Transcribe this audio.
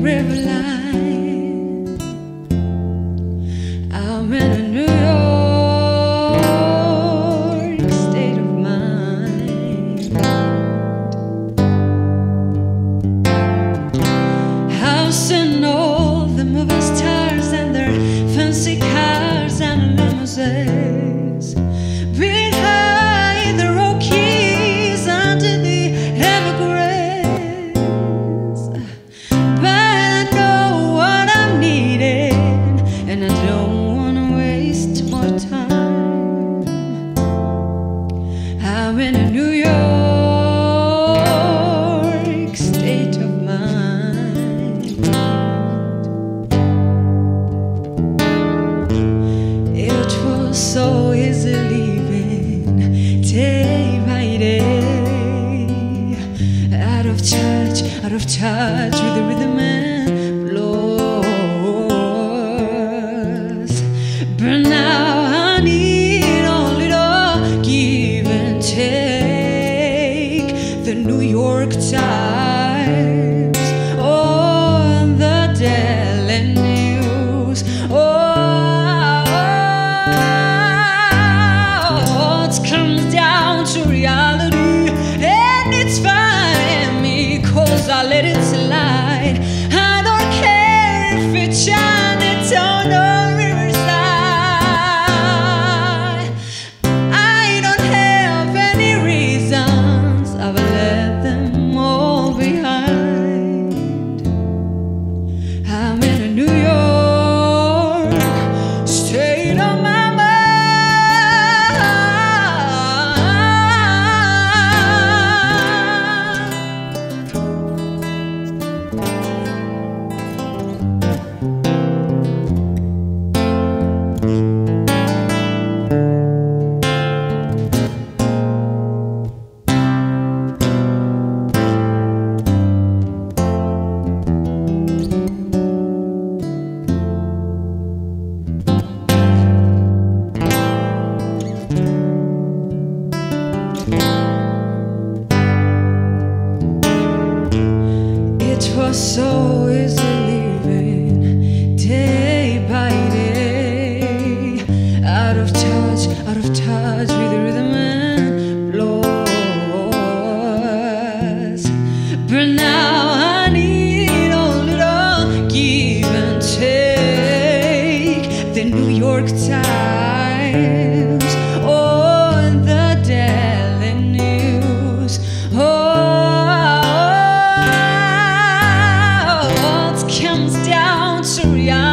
river line. I'm in a New York state of mind. I've seen all the movie stars and their fancy cars and limousines behind the Rockies under the Everglades. But I know what I'm needing, and I don't want to waste more time. I'm in a New York state of mind. It was so easy living day by day, out of touch with the rhythm and blues. But now I need only to give and take. The New York Times, oh, the Daily News, it comes down to reality, and it's fine me, 'cause I let it slide. I don't care if it's Chinatown or Riverside. I don't have any reasons, I've left them all behind. I'm in a New York state of mind. It was so easy living day by day, out of touch with the rhythm and blues. But now I need only to give and take. The New York Times, oh, and the Daily News, comes down to reality.